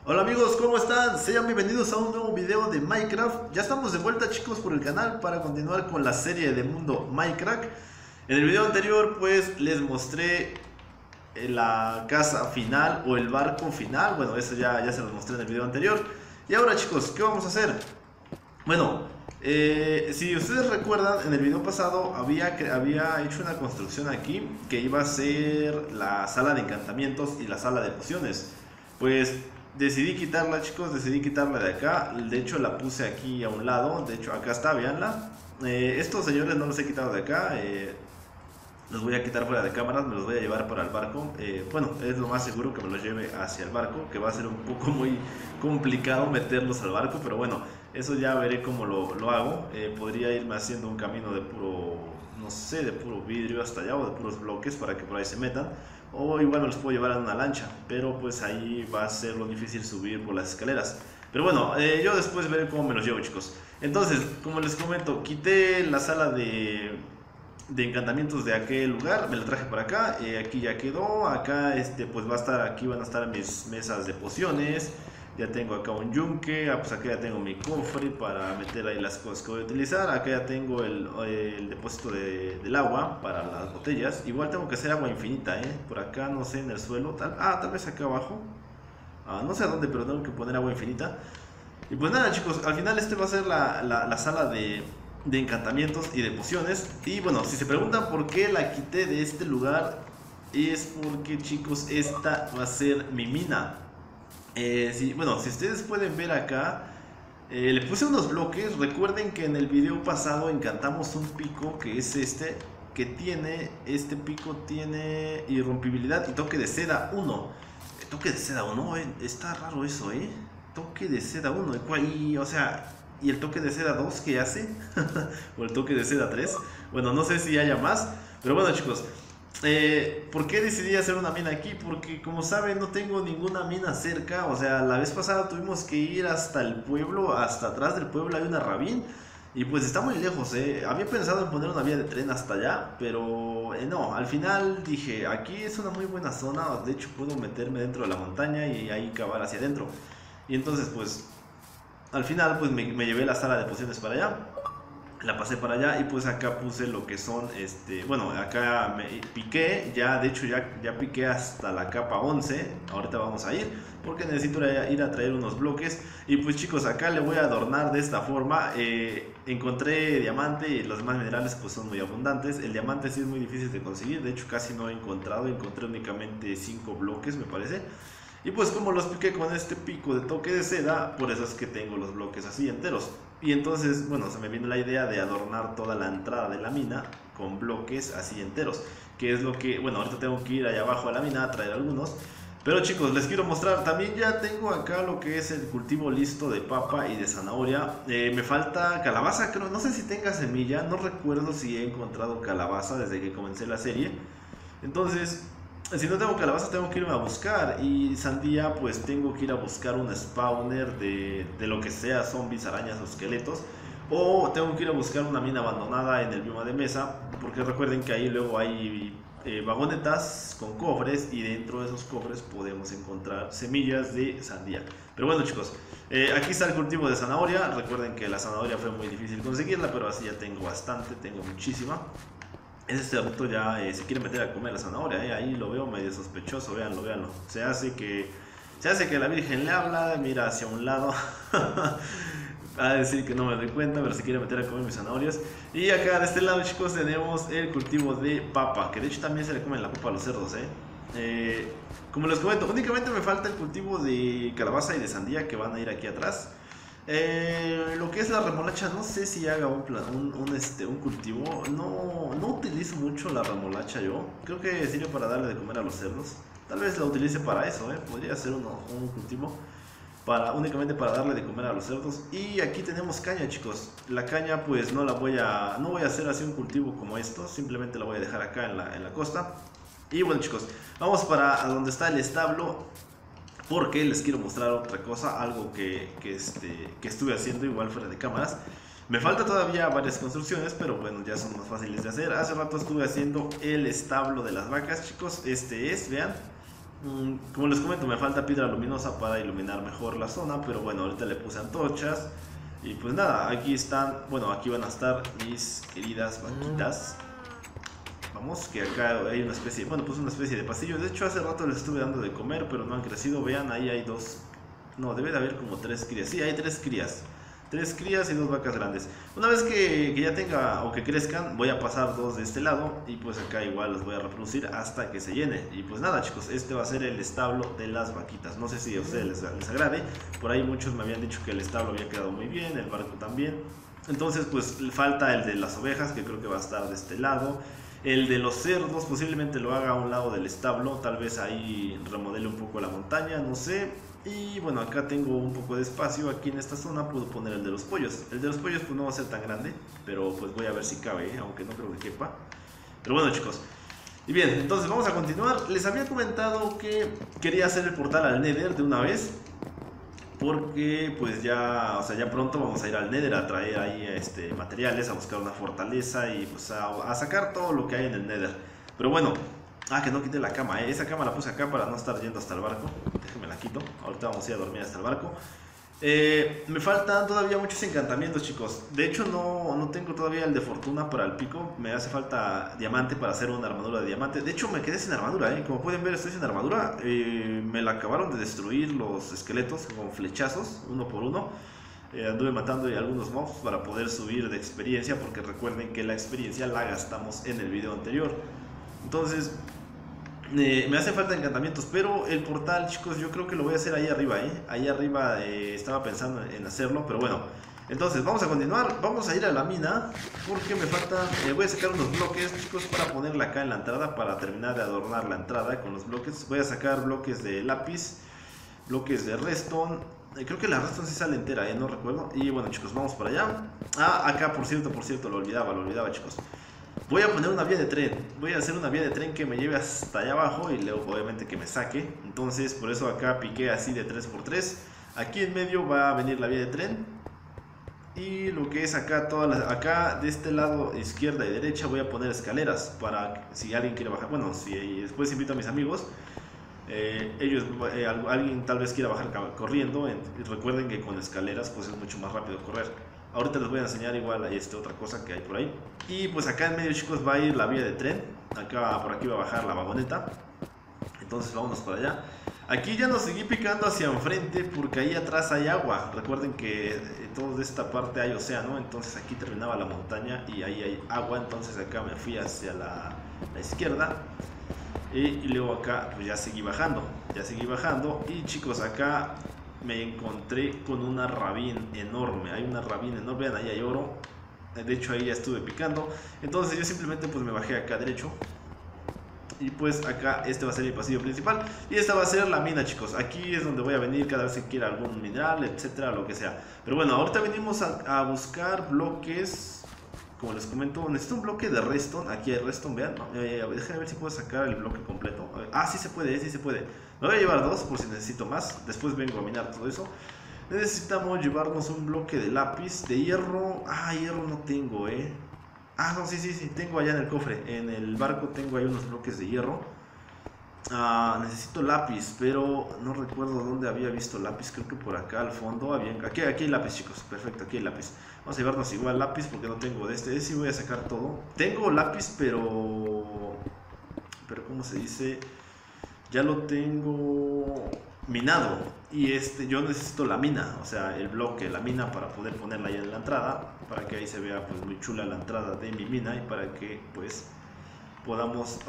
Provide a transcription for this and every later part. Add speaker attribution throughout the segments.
Speaker 1: Hola amigos, ¿cómo están? Sean bienvenidos a un nuevo video de Minecraft. Ya estamos de vuelta, chicos, por el canal para continuar con la serie de mundo Minecraft. En el video anterior pues les mostré la casa final o el barco final. Bueno, eso ya se los mostré en el video anterior. Y ahora, chicos, ¿qué vamos a hacer? Bueno, si ustedes recuerdan, en el video pasado había hecho una construcción aquí que iba a ser la sala de encantamientos y la sala de pociones. Pues decidí quitarla, chicos, decidí quitarla de acá. De hecho la puse aquí a un lado. De hecho acá está, veanla. Estos señores no los he quitado de acá. Los voy a quitar fuera de cámaras, me los voy a llevar para el barco. Bueno, es lo más seguro que me los lleve hacia el barco, que va a ser un poco muy complicado meterlos al barco, pero bueno, eso ya veré cómo lo hago. Podría irme haciendo un camino de puro, no sé, de puro vidrio hasta allá o de puros bloques para que por ahí se metan. O igual me los puedo llevar en una lancha, pero pues ahí va a ser lo difícil subir por las escaleras. Pero bueno, yo después veré cómo me los llevo, chicos. Entonces, como les comento, quité la sala de encantamientos de aquel lugar, me la traje para acá, aquí ya quedó. Acá pues va a estar, aquí van a estar mis mesas de pociones. Ya tengo acá un yunque, pues acá ya tengo mi cofre para meter ahí las cosas que voy a utilizar. Acá ya tengo el depósito del agua para las botellas. Igual tengo que hacer agua infinita, por acá no sé, en el suelo, tal vez acá abajo, no sé a dónde, pero tengo que poner agua infinita. Y pues nada, chicos, al final va a ser la sala de encantamientos y de pociones. Y bueno, si se preguntan por qué la quité de este lugar, es porque, chicos, esta va a ser mi mina. Bueno, si ustedes pueden ver acá, le puse unos bloques. Recuerden que en el video pasado encantamos un pico que es que tiene, este pico tiene irrompibilidad y toque de seda 1. Toque de seda 1, está raro eso, toque de seda 1, o sea, y el toque de seda 2 que hace, o el toque de seda 3, bueno, no sé si haya más, pero bueno, chicos, ¿por qué decidí hacer una mina aquí? Porque como saben no tengo ninguna mina cerca. O sea, la vez pasada tuvimos que ir hasta el pueblo, hasta atrás del pueblo hay una ravine y pues está muy lejos. Había pensado en poner una vía de tren hasta allá, pero no, al final dije, aquí es una muy buena zona. De hecho puedo meterme dentro de la montaña y ahí cavar hacia adentro. Y entonces pues al final pues me llevé la sala de pociones para allá, la pasé para allá y pues acá puse lo que son, bueno, acá me piqué, de hecho ya piqué hasta la capa 11, ahorita vamos a ir, porque necesito ir a traer unos bloques. Y pues chicos, acá le voy a adornar de esta forma. Encontré diamante y los demás minerales pues son muy abundantes. El diamante sí es muy difícil de conseguir, de hecho casi no he encontrado, encontré únicamente 5 bloques me parece. Y pues como los piqué con este pico de toque de seda, por eso es que tengo los bloques así enteros. Y entonces, bueno, se me vino la idea de adornar toda la entrada de la mina con bloques así enteros. Que es lo que, bueno, ahorita tengo que ir allá abajo a la mina a traer algunos. Pero chicos, les quiero mostrar, también ya tengo acá lo que es el cultivo listo de papa y de zanahoria. Me falta calabaza, creo, no sé si tenga semilla, no recuerdo si he encontrado calabaza desde que comencé la serie. Entonces, si no tengo calabaza tengo que irme a buscar. Y sandía pues tengo que ir a buscar un spawner de lo que sea, zombies, arañas o esqueletos. O tengo que ir a buscar una mina abandonada en el bioma de mesa, porque recuerden que ahí luego hay vagonetas con cofres y dentro de esos cofres podemos encontrar semillas de sandía. Pero bueno, chicos, aquí está el cultivo de zanahoria. Recuerden que la zanahoria fue muy difícil conseguirla, pero así ya tengo bastante, tengo muchísima. Ese cerdito ya se quiere meter a comer la zanahoria, ahí lo veo medio sospechoso, véanlo, véanlo. Se hace que la Virgen le habla, mira hacia un lado. Va a decir que no me doy cuenta, pero se quiere meter a comer mis zanahorias. Y acá de este lado, chicos, tenemos el cultivo de papa, que de hecho también se le comen la papa a los cerdos, como les comento, únicamente me falta el cultivo de calabaza y de sandía, que van a ir aquí atrás. Lo que es la remolacha, no sé si haga un cultivo. No utilizo mucho la remolacha yo. Creo que sirve para darle de comer a los cerdos. Tal vez la utilice para eso, podría ser un cultivo únicamente para darle de comer a los cerdos. Y aquí tenemos caña, chicos. La caña pues no voy a hacer así un cultivo como esto. Simplemente la voy a dejar acá en la costa. Y bueno, chicos, vamos para donde está el establo, porque les quiero mostrar otra cosa, algo que estuve haciendo igual fuera de cámaras. Me falta todavía varias construcciones, pero bueno, ya son más fáciles de hacer. Hace rato estuve haciendo el establo de las vacas, chicos. Vean, Como les comento, me falta piedra luminosa para iluminar mejor la zona, pero bueno, ahorita le puse antorchas. Y pues nada, aquí están, bueno, aquí van a estar mis queridas vaquitas. Vamos, que acá hay una especie, bueno, pues una especie de pasillo. De hecho, hace rato les estuve dando de comer, pero no han crecido. Vean, ahí hay dos, no, debe de haber como 3 crías. Sí, hay 3 crías. 3 crías y 2 vacas grandes. Una vez que ya tenga o que crezcan, voy a pasar 2 de este lado. Y pues acá igual los voy a reproducir hasta que se llene. Y pues nada, chicos, este va a ser el establo de las vaquitas. No sé si a ustedes les agrade. Por ahí muchos me habían dicho que el establo había quedado muy bien, el barco también. Entonces pues le falta el de las ovejas, que creo que va a estar de este lado. El de los cerdos posiblemente lo haga a un lado del establo. Tal vez ahí remodele un poco la montaña, no sé. Y bueno, acá tengo un poco de espacio. Aquí en esta zona puedo poner el de los pollos. El de los pollos pues no va a ser tan grande, pero pues voy a ver si cabe, aunque no creo que quepa. Pero bueno, chicos. Y bien, entonces vamos a continuar. Les había comentado que quería hacer el portal al Nether de una vez, porque pues ya, o sea, ya pronto vamos a ir al Nether a traer ahí materiales, a buscar una fortaleza y pues a sacar todo lo que hay en el Nether. Pero bueno, que no quité la cama, esa cama la puse acá para no estar yendo hasta el barco. Déjenme la quito, ahorita vamos a ir a dormir hasta el barco. Me faltan todavía muchos encantamientos, chicos. De hecho no tengo todavía el de fortuna para el pico. Me hace falta diamante para hacer una armadura de diamante. De hecho me quedé sin armadura, como pueden ver estoy sin armadura. Me la acabaron de destruir los esqueletos con flechazos, uno por uno. Anduve matando algunos mobs para poder subir de experiencia, porque recuerden que la experiencia la gastamos en el video anterior. Entonces me hacen falta encantamientos, pero el portal, chicos, yo creo que lo voy a hacer ahí arriba, ahí arriba estaba pensando en hacerlo, pero bueno. Entonces vamos a continuar, vamos a ir a la mina, porque me faltan, voy a sacar unos bloques, chicos, para ponerla acá en la entrada, para terminar de adornar la entrada con los bloques. Voy a sacar bloques de lápiz, bloques de redstone. Creo que la redstone sí sale entera, no recuerdo. Y bueno, chicos, vamos para allá. Acá por cierto, lo olvidaba, chicos. Voy a poner una vía de tren. Voy a hacer una vía de tren que me lleve hasta allá abajo y luego obviamente que me saque. Entonces por eso acá piqué así de 3×3. Aquí en medio va a venir la vía de tren. Y lo que es acá, acá de este lado izquierda y derecha voy a poner escaleras para si alguien quiere bajar. Bueno, si después invito a mis amigos. Alguien tal vez quiera bajar corriendo. Recuerden que con escaleras pues es mucho más rápido correr. Ahorita les voy a enseñar igual otra cosa que hay por ahí. Y pues acá en medio, chicos, va a ir la vía de tren. Por aquí va a bajar la vagoneta. Entonces vámonos para allá. Aquí ya nos seguí picando hacia enfrente porque ahí atrás hay agua. Recuerden que toda esta parte hay océano. Entonces aquí terminaba la montaña y ahí hay agua. Entonces acá me fui hacia la izquierda. Y luego acá pues ya seguí bajando. Y chicos, acá me encontré con una rabín enorme. Hay una rabín enorme, vean, ahí hay oro. De hecho ahí ya estuve picando. Entonces yo simplemente pues me bajé acá derecho. Y pues acá va a ser el pasillo principal. Y esta va a ser la mina, chicos. Aquí es donde voy a venir cada vez que quiera algún mineral, etcétera, lo que sea. Pero bueno, ahorita venimos a buscar bloques. Como les comento, necesito un bloque de redstone. Aquí hay redstone, vean. Déjenme ver si puedo sacar el bloque completo. Sí se puede, sí se puede. Me voy a llevar 2 por si necesito más. Después vengo a minar todo eso. Necesitamos llevarnos un bloque de lápiz, de hierro. Hierro no tengo, no, sí, tengo allá en el cofre. En el barco tengo ahí unos bloques de hierro. Necesito lápiz, pero no recuerdo dónde había visto lápiz. Creo que por acá al fondo aquí hay lápiz, chicos. Perfecto, aquí hay lápiz. Vamos a llevarnos igual lápiz porque no tengo de este. Sí voy a sacar todo. Tengo lápiz, pero ¿cómo se dice? Ya lo tengo minado. Y yo necesito la mina, o sea, el bloque, la mina, para poder ponerla ahí en la entrada, para que ahí se vea pues muy chula la entrada de mi mina y para que pues podamos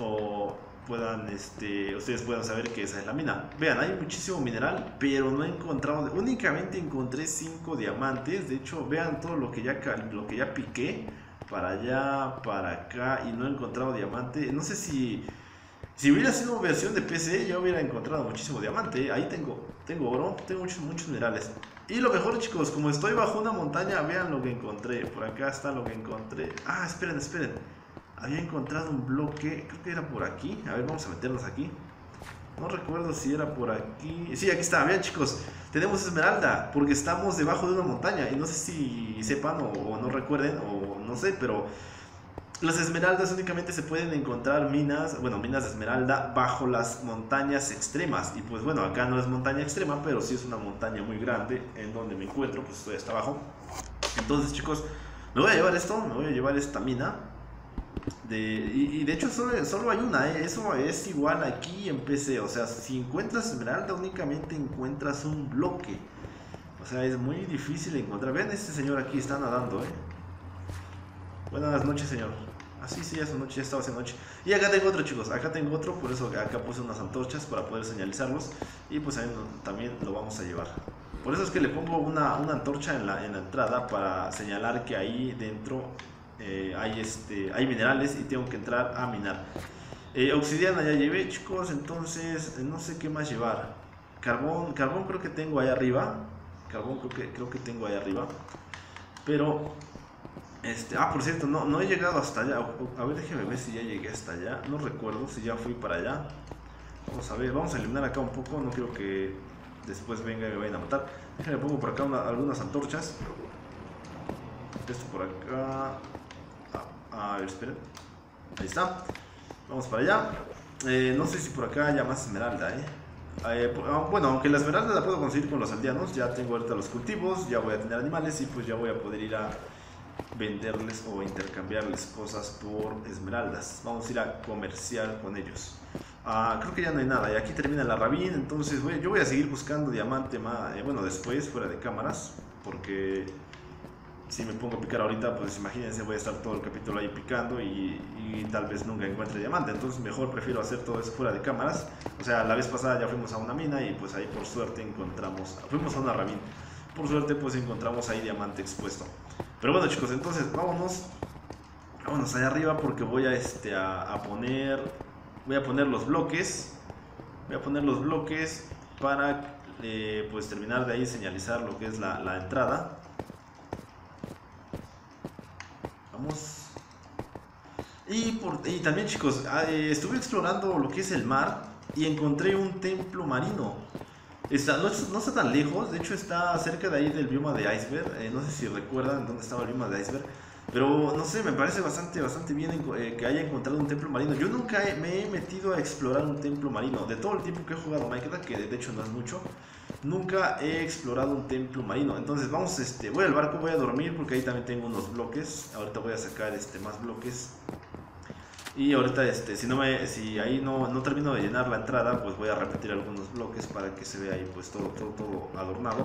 Speaker 1: ustedes puedan saber que esa es la mina. Vean, hay muchísimo mineral, pero no he encontrado, únicamente encontré 5 diamantes. De hecho, vean todo lo que ya piqué para allá, para acá, y no he encontrado diamante. No sé si hubiera sido versión de PC, yo hubiera encontrado muchísimo diamante. Ahí tengo oro, tengo muchos minerales. Y lo mejor, chicos, como estoy bajo una montaña, vean lo que encontré. Por acá está lo que encontré. Esperen. Había encontrado un bloque, creo que era por aquí. A ver, vamos a meternos aquí. No recuerdo si era por aquí. Sí, aquí está, vean, chicos. Tenemos esmeralda, porque estamos debajo de una montaña. Y no sé si sepan o no recuerden, o no sé, pero Las esmeraldas únicamente se pueden encontrar minas, bueno, minas de esmeralda bajo las montañas extremas. Y pues bueno, acá no es montaña extrema, pero sí es una montaña muy grande en donde me encuentro, pues estoy hasta abajo. Entonces, chicos, me voy a llevar esto, me voy a llevar esta mina. Y de hecho solo hay una, eso es igual aquí en PC. O sea, si encuentras esmeralda únicamente encuentras un bloque. O sea, es muy difícil encontrar. Vean, este señor aquí está nadando, Buenas noches, señor. Ah, sí, ya es noche, ya estaba haciendo noche. Y acá tengo otro, chicos, acá tengo otro. Por eso acá puse unas antorchas para poder señalizarlos. Y pues ahí también lo vamos a llevar. Por eso es que le pongo una antorcha en la entrada para señalar que ahí dentro hay minerales y tengo que entrar a minar. Obsidiana ya llevé, chicos, entonces no sé qué más llevar. Carbón creo que tengo ahí arriba. Creo que tengo ahí arriba. Pero por cierto, no he llegado hasta allá. A ver, déjeme ver si ya llegué hasta allá. No recuerdo si ya fui para allá. Vamos a ver, vamos a eliminar acá un poco. No quiero que después venga y me vayan a matar. Déjenme pongo por acá algunas antorchas. Esto por acá. A ver, esperen. Ahí está. Vamos para allá. No sé si por acá haya más esmeralda, bueno, aunque la esmeralda la puedo conseguir con los aldeanos. Ya tengo ahorita los cultivos, ya voy a tener animales y pues ya voy a poder ir a venderles o intercambiarles cosas por esmeraldas. Vamos a ir a comerciar con ellos. Creo que ya no hay nada y aquí termina la ravine. Entonces yo voy a seguir buscando diamante bueno, después fuera de cámaras, porque si me pongo a picar ahorita, pues imagínense, voy a estar todo el capítulo ahí picando y tal vez nunca encuentre diamante. Entonces mejor prefiero hacer todo eso fuera de cámaras. O sea, la vez pasada ya fuimos a una mina y pues ahí por suerte fuimos a una ravine. Por suerte pues encontramos ahí diamante expuesto. Pero bueno, chicos, entonces vámonos allá arriba, porque voy a poner los bloques. Voy a poner los bloques para pues terminar de ahí señalizar lo que es la entrada. Vamos. Y también, chicos, estuve explorando lo que es el mar y encontré un templo marino. No está tan lejos, de hecho está cerca de ahí del bioma de Iceberg. No sé si recuerdan dónde estaba el bioma de Iceberg, pero no sé, me parece bastante bien que haya encontrado un templo marino. Yo nunca me he metido a explorar un templo marino. De todo el tiempo que he jugado Minecraft, que de hecho no es mucho, nunca he explorado un templo marino. Entonces voy al barco, voy a dormir porque ahí también tengo unos bloques. Ahorita voy a sacar más bloques. Y ahorita si ahí no termino de llenar la entrada, pues voy a repetir algunos bloques para que se vea ahí pues todo adornado.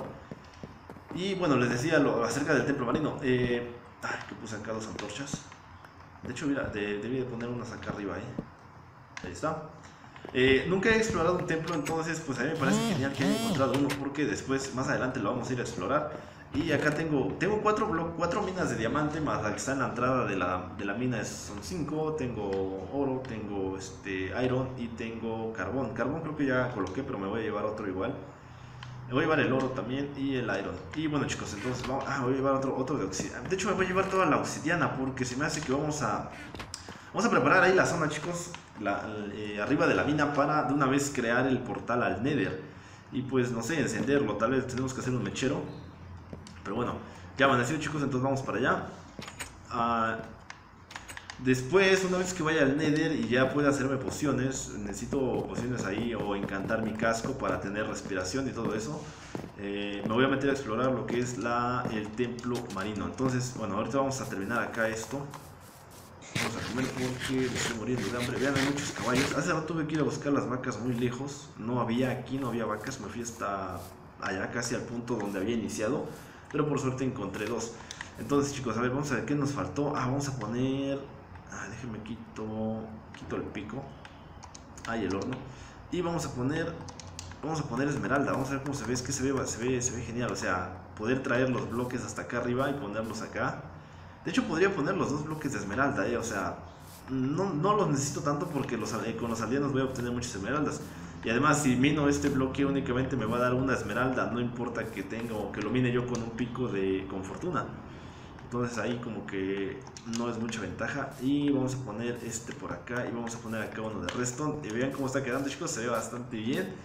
Speaker 1: Y bueno, les decía acerca del templo marino. Que puse acá dos antorchas. De hecho, mira, debí de poner unas acá arriba, ahí está. Nunca he explorado un templo, entonces pues a mí me parece genial que haya encontrado uno, porque después, más adelante, lo vamos a ir a explorar. Y acá tengo 4 minas de diamante, más la que está en la entrada de la mina son 5. Tengo oro, tengo iron y tengo carbón. Carbón creo que ya coloqué, pero me voy a llevar otro igual. Me voy a llevar el oro también y el iron. Y bueno, chicos, entonces voy a llevar otro de obsidiana. De hecho, me voy a llevar toda la obsidiana, porque se me hace que vamos a preparar ahí la zona, chicos, arriba de la mina, para de una vez crear el portal al Nether. Y pues, no sé, encenderlo. Tal vez tenemos que hacer un mechero. Pero bueno, ya amaneció, chicos, entonces vamos para allá. Después, una vez que vaya al Nether y ya pueda hacerme pociones, necesito pociones ahí o encantar mi casco para tener respiración y todo eso. Me voy a meter a explorar lo que es el templo marino. Entonces, bueno, ahorita vamos a terminar acá esto. Vamos a comer porque me estoy muriendo de hambre. Vean, hay muchos caballos. Hace rato tuve que ir a buscar las vacas muy lejos. No había vacas, me fui hasta allá, casi al punto donde había iniciado. Pero por suerte encontré 2. Entonces, chicos, a ver, vamos a ver qué nos faltó. Vamos a poner... déjenme quito el pico. Y el horno. Y vamos a poner esmeralda. Vamos a ver cómo se ve. Es que se ve genial. O sea, poder traer los bloques hasta acá arriba y ponerlos acá. De hecho, podría poner los 2 bloques de esmeralda, O sea, no los necesito tanto, porque con los aldeanos voy a obtener muchas esmeraldas. Y además, si mino este bloque, únicamente me va a dar una esmeralda. No importa que lo mine yo con un pico con fortuna. Entonces ahí como que no es mucha ventaja. Y vamos a poner por acá. Y vamos a poner acá uno de redstone. Y vean cómo está quedando, chicos. Se ve bastante bien.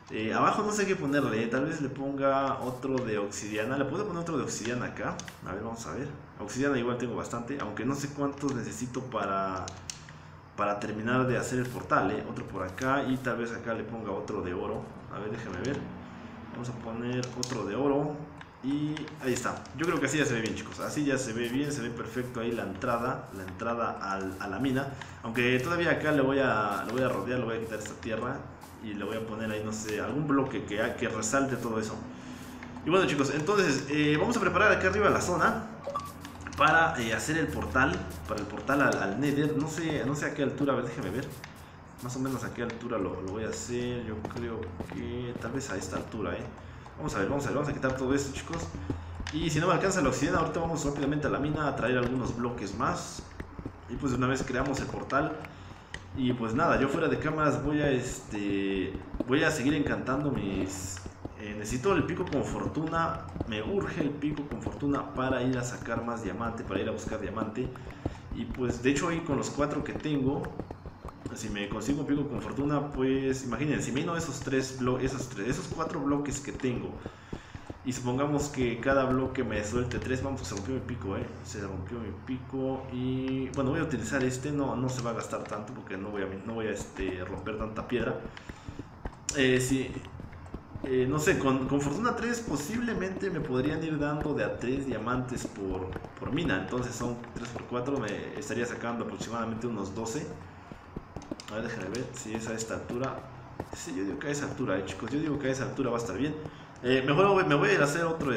Speaker 1: Abajo no sé qué ponerle, tal vez le ponga otro de obsidiana. Le puedo poner otro de obsidiana acá. A ver, vamos a ver. Obsidiana igual tengo bastante, aunque no sé cuántos necesito para terminar de hacer el portal. Otro por acá y tal vez acá le ponga otro de oro. A ver, déjame ver. Vamos a poner otro de oro. Y ahí está. Yo creo que así ya se ve bien, chicos. Así ya se ve bien, se ve perfecto ahí la entrada a la mina. Aunque todavía acá le voy a rodear, le voy a quitar esta tierra y le voy a poner ahí, no sé, algún bloque que resalte todo eso. Y bueno, chicos, entonces vamos a preparar acá arriba la zona para hacer el portal, al Nether. No sé a qué altura, a ver, déjeme ver. Más o menos a qué altura lo voy a hacer. Yo creo que tal vez a esta altura, Vamos a ver, vamos a quitar todo esto, chicos. Y si no me alcanza la obsidiana, ahorita vamos rápidamente a la mina a traer algunos bloques más. Y pues una vez creamos el portal. Y pues nada, yo fuera de cámaras voy a seguir encantando mis... necesito el pico con fortuna, me urge el pico con fortuna para ir a sacar más diamante, para ir a buscar diamante. Y pues de hecho ahí con los 4 que tengo, si me consigo un pico con fortuna, pues imagínense, si me vino esos 4 bloques que tengo, y supongamos que cada bloque me suelte 3, vamos, se rompió mi pico, se rompió mi pico. Y bueno, voy a utilizar no se va a gastar tanto porque no voy a romper tanta piedra. Sí, no sé, con fortuna 3 posiblemente me podrían ir dando de a 3 diamantes por mina. Entonces son 3 por 4, me estaría sacando aproximadamente unos 12. A ver, déjenme ver si es a esta altura. Sí, yo digo que a esa altura, chicos, yo digo que a esa altura va a estar bien. Mejor me voy a ir a hacer otro,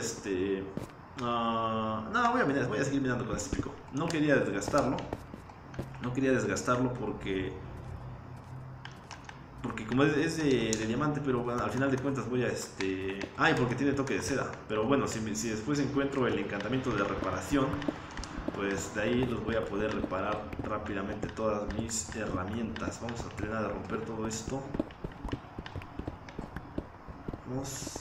Speaker 1: no, voy a seguir minando con este pico. No quería desgastarlo porque como es de diamante, pero bueno, al final de cuentas voy a ay, porque tiene toque de seda. Pero bueno, si después encuentro el encantamiento de reparación, pues de ahí los voy a poder reparar rápidamente todas mis herramientas. Vamos a tratar de romper todo esto. Vamos.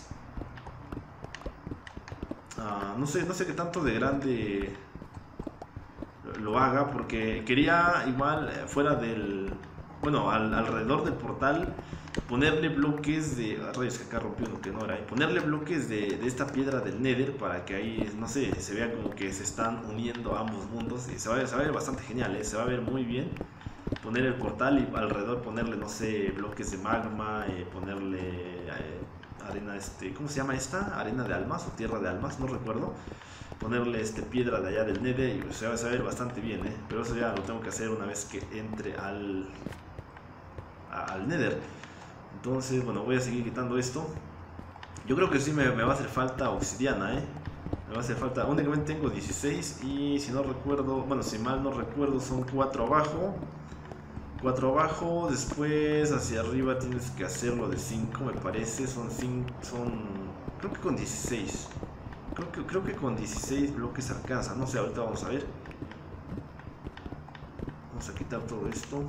Speaker 1: No sé qué tanto de grande lo haga, porque quería igual fuera del... Bueno, alrededor del portal ponerle bloques de... Rayos, que acá rompió uno que no era. Ponerle bloques de esta piedra del Nether para que ahí, no sé, se vea como que se están uniendo ambos mundos. Y se va a ver bastante genial, se va a ver muy bien. Poner el portal y alrededor ponerle, no sé, bloques de magma, ponerle arena, ¿cómo se llama esta? Arena de almas o tierra de almas, no recuerdo. Ponerle piedra de allá del Nether y se va a ver bastante bien, pero eso ya lo tengo que hacer una vez que entre al Nether. Entonces, bueno, voy a seguir quitando esto. Yo creo que sí me va a hacer falta obsidiana, me va a hacer falta, únicamente tengo 16 y si no recuerdo, bueno, si mal no recuerdo son 4 abajo. 4 abajo, después hacia arriba tienes que hacerlo de 5, me parece, creo que con 16. Creo que con 16 bloques alcanza, no sé, ahorita vamos a ver. Vamos a quitar todo esto.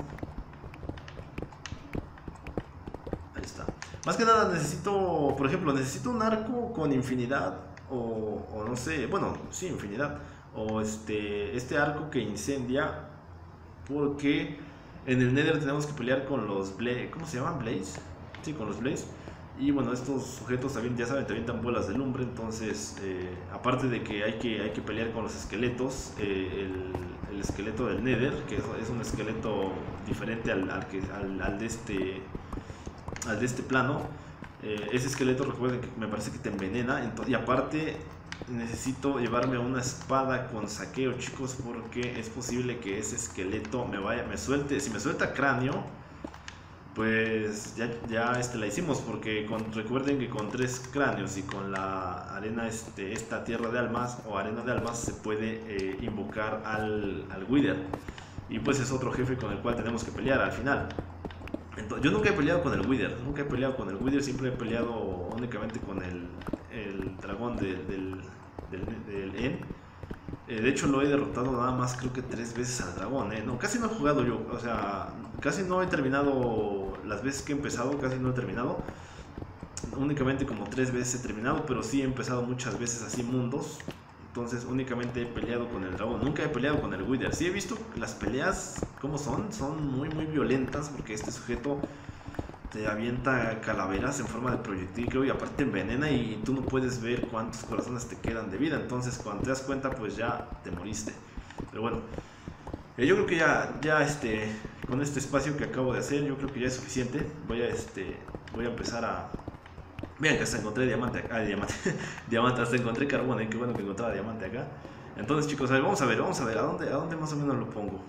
Speaker 1: Ahí está. Más que nada necesito, por ejemplo, necesito un arco con infinidad o no sé, bueno, sí, infinidad. O este arco que incendia, porque en el Nether tenemos que pelear con los ¿cómo se llaman? Blaze. Sí, con los Blaze. Y bueno, estos sujetos también, ya saben, te avientan bolas de lumbre. Entonces, aparte de que hay que pelear con los esqueletos, el esqueleto del Nether, que es un esqueleto diferente al de este plano. Ese esqueleto, recuerden que me parece que te envenena. Y aparte necesito llevarme una espada con saqueo, chicos, porque es posible que ese esqueleto me suelte. Si me suelta cráneo, pues ya la hicimos, porque recuerden que con 3 cráneos y con la arena, esta tierra de almas o arena de almas, se puede invocar al Wither. Y pues es otro jefe con el cual tenemos que pelear al final. Entonces, yo nunca he peleado con el Wither, siempre he peleado únicamente con el dragón del End. De hecho lo he derrotado nada más, creo que 3 veces al dragón, no, casi no he jugado yo, o sea, casi no he terminado las veces que he empezado, casi no he terminado. Únicamente como 3 veces he terminado, pero sí he empezado muchas veces así mundos. Entonces únicamente he peleado con el dragón, nunca he peleado con el Wither. Sí he visto las peleas como son muy violentas, porque este sujeto te avienta calaveras en forma de proyectil, creo, y aparte envenena y tú no puedes ver cuántos corazones te quedan de vida. Entonces cuando te das cuenta, pues ya te moriste. Pero bueno, yo creo que ya con este espacio que acabo de hacer, yo creo que ya es suficiente. Voy a empezar a... Vean que hasta encontré diamante acá, diamante, hasta encontré carbón, qué bueno que encontraba diamante acá. Entonces chicos, a ver, vamos a ver, ¿a dónde más o menos lo pongo?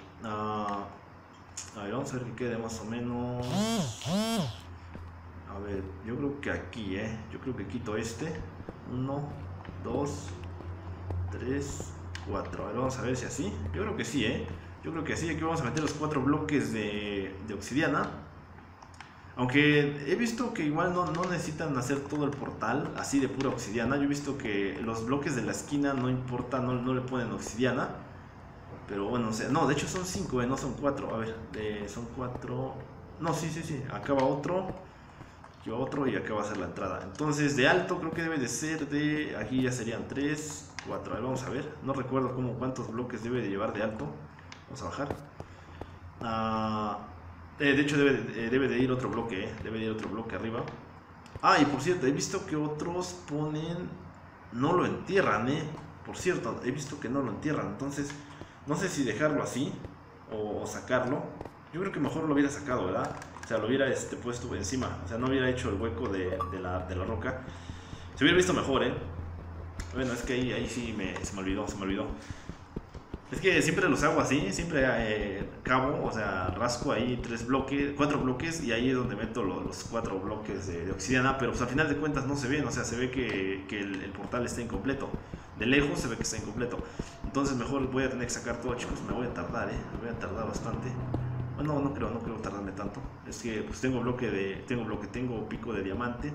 Speaker 1: A ver, vamos a ver que quede más o menos. A ver, yo creo que aquí, yo creo que quito este. 1, 2, 3, 4. A ver, vamos a ver si así. Yo creo que sí, yo creo que sí. Aquí vamos a meter los 4 bloques de obsidiana. Aunque he visto que igual no necesitan hacer todo el portal así de pura obsidiana. Yo he visto que los bloques de la esquina no importa, no le ponen obsidiana. Pero bueno, o sea, no, de hecho son 5, no son 4. A ver, son 4. No, sí. Acá va otro. Aquí va otro y acá va a ser la entrada. Entonces de alto creo que debe de ser de... Aquí ya serían 3, 4. A ver, vamos a ver. No recuerdo cuántos bloques debe de llevar de alto. Vamos a bajar. De hecho debe de ir otro bloque, debe de ir otro bloque arriba. Y por cierto, he visto que otros ponen... No lo entierran, por cierto, he visto que no lo entierran. Entonces, no sé si dejarlo así o sacarlo. Yo creo que mejor lo hubiera sacado, ¿verdad? O sea, lo hubiera puesto encima. O sea, no hubiera hecho el hueco de la roca. Se hubiera visto mejor, Bueno, es que ahí sí se me olvidó. Es que siempre los hago así, siempre cavo, o sea, rasco ahí 4 bloques y ahí es donde meto los 4 bloques de obsidiana, pero pues al final de cuentas no se ven, o sea, se ve que el portal está incompleto. De lejos se ve que está incompleto. Entonces mejor voy a tener que sacar todo, chicos, me voy a tardar, me voy a tardar bastante. Bueno, no creo tardarme tanto. Es que pues tengo pico de diamante.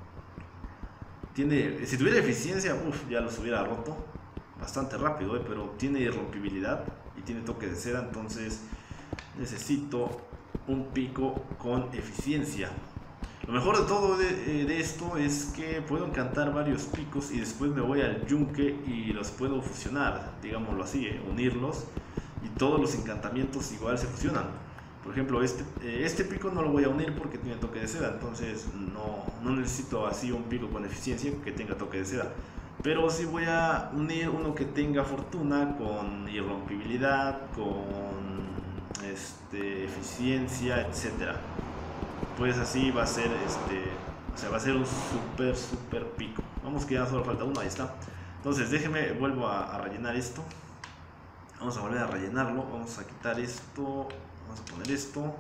Speaker 1: Si tuviera eficiencia, ya los hubiera roto bastante rápido, pero tiene irrompibilidad y tiene toque de seda, entonces necesito un pico con eficiencia. Lo mejor de todo de esto es que puedo encantar varios picos y después me voy al yunque y los puedo fusionar, digámoslo así, unirlos, y todos los encantamientos igual se fusionan. Por ejemplo, este pico no lo voy a unir porque tiene toque de seda, entonces no necesito así un pico con eficiencia que tenga toque de seda. Pero sí voy a unir uno que tenga fortuna con irrompibilidad, con eficiencia, etcétera. Pues así va a ser o sea, va a ser un super pico. Vamos, que ya solo falta uno, ahí está. Entonces déjenme, vuelvo a rellenar esto. Vamos a volver a rellenarlo. Vamos a quitar esto, vamos a poner esto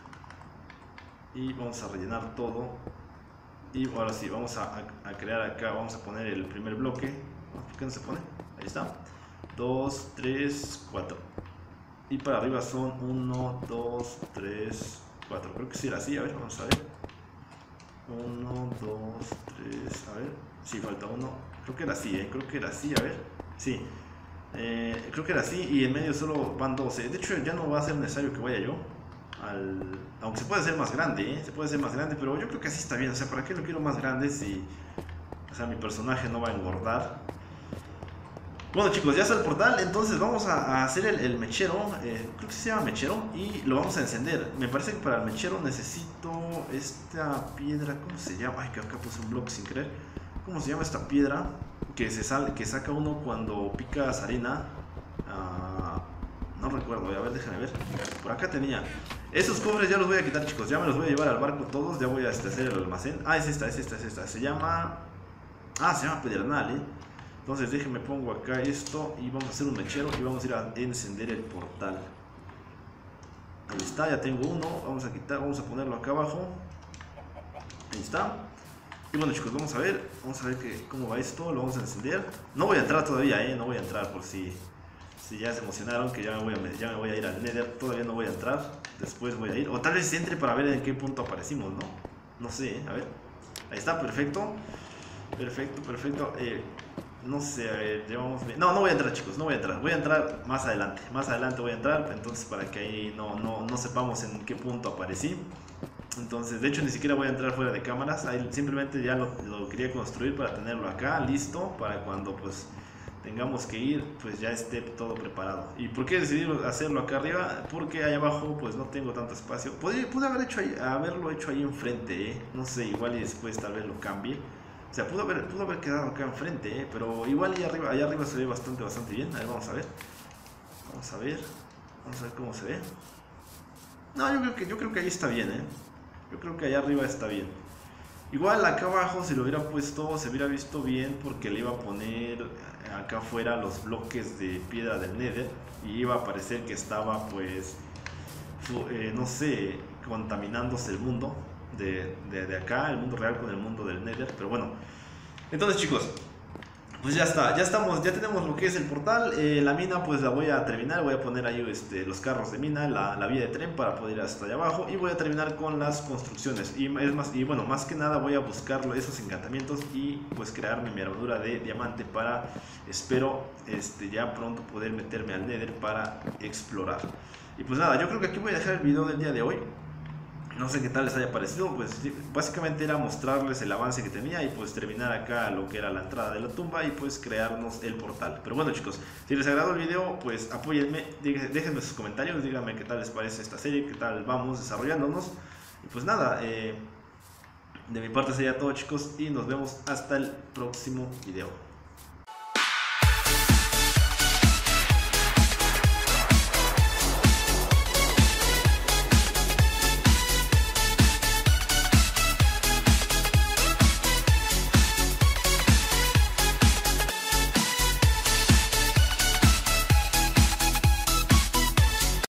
Speaker 1: y vamos a rellenar todo. Y ahora sí, vamos a crear acá, vamos a poner el primer bloque. ¿Por qué no se pone? Ahí está. 2, 3, 4. Y para arriba son 1, 2, 3, 4. Creo que sí era así, a ver, vamos a ver. 1, 2, 3, a ver. Sí, falta uno. Creo que era así, creo que era así, a ver. Sí. Creo que era así y en medio solo van 12. De hecho ya no va a ser necesario que vaya yo. Aunque se puede hacer más grande, se puede hacer más grande, pero yo creo que así está bien. O sea, ¿para qué lo quiero más grande si, o sea, mi personaje no va a engordar? Bueno, chicos, ya está el portal. Entonces vamos a hacer el mechero. Creo que se llama mechero y lo vamos a encender. Me parece que para el mechero necesito esta piedra. ¿Cómo se llama? Ay, que acá puse un bloque sin querer. ¿Cómo se llama esta piedra? Que saca uno cuando picas arena. No recuerdo, a ver, déjame ver. Por acá tenía. Esos cofres ya los voy a quitar, chicos. Ya me los voy a llevar al barco todos. Ya voy a hacer el almacén. Es esta. Se llama pedernal, Entonces déjenme pongo acá esto y vamos a hacer un mechero y vamos a ir a encender el portal. Ahí está, ya tengo uno. Vamos a ponerlo acá abajo. Ahí está. Y bueno, chicos, vamos a ver cómo va esto. Lo vamos a encender. No voy a entrar todavía, no voy a entrar por si ya se emocionaron que ya me voy a ir al Nether. Todavía no voy a entrar. Después voy a ir. O tal vez entre para ver en qué punto aparecimos, ¿no? No sé, a ver. Ahí está, perfecto. Perfecto. No sé, a ver, llevamos bien. No voy a entrar, chicos, no voy a entrar. Voy a entrar más adelante. Más adelante voy a entrar. Entonces, para que ahí no sepamos en qué punto aparecí. Entonces, de hecho, ni siquiera voy a entrar fuera de cámaras. Ahí simplemente ya lo quería construir para tenerlo acá, listo. Para cuando, pues, tengamos que ir, pues ya esté todo preparado. ¿Y por qué decidí hacerlo acá arriba? Porque ahí abajo pues no tengo tanto espacio. Pude haberlo hecho ahí enfrente, no sé, igual y después tal vez lo cambie. O sea, pudo haber quedado acá enfrente, pero igual allá arriba se ve bastante bien. A ver, vamos a ver. Vamos a ver cómo se ve. No, yo creo que ahí está bien, Yo creo que allá arriba está bien. Igual acá abajo si lo hubiera puesto se hubiera visto bien porque le iba a poner acá afuera los bloques de piedra del Nether y iba a parecer que estaba pues no sé, contaminándose el mundo de acá, el mundo real con el mundo del Nether, pero bueno. Entonces chicos, pues ya está, ya tenemos lo que es el portal. La mina pues la voy a terminar, voy a poner ahí los carros de mina, la vía de tren para poder ir hasta allá abajo y voy a terminar con las construcciones y bueno, más que nada voy a buscar esos encantamientos y pues crearme mi armadura de diamante para, espero ya pronto poder meterme al Nether para explorar. Y pues nada, yo creo que aquí voy a dejar el video del día de hoy. No sé qué tal les haya parecido, pues básicamente era mostrarles el avance que tenía y pues terminar acá lo que era la entrada de la tumba y pues crearnos el portal. Pero bueno chicos, si les agradó el video, pues apóyenme, déjenme sus comentarios, díganme qué tal les parece esta serie, qué tal vamos desarrollándonos. Y pues nada, de mi parte sería todo chicos y nos vemos hasta el próximo video.